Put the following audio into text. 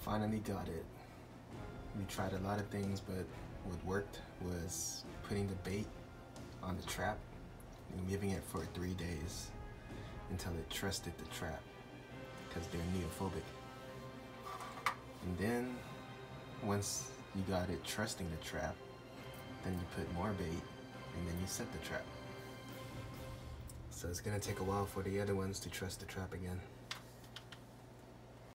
finally got it. We tried a lot of things, but what worked was putting the bait on the trap and leaving it for 3 days until it trusted the trap, because they're neophobic. And then once you got it trusting the trap, then you put more bait and then you set the trap. So it's gonna take a while for the other ones to trust the trap again.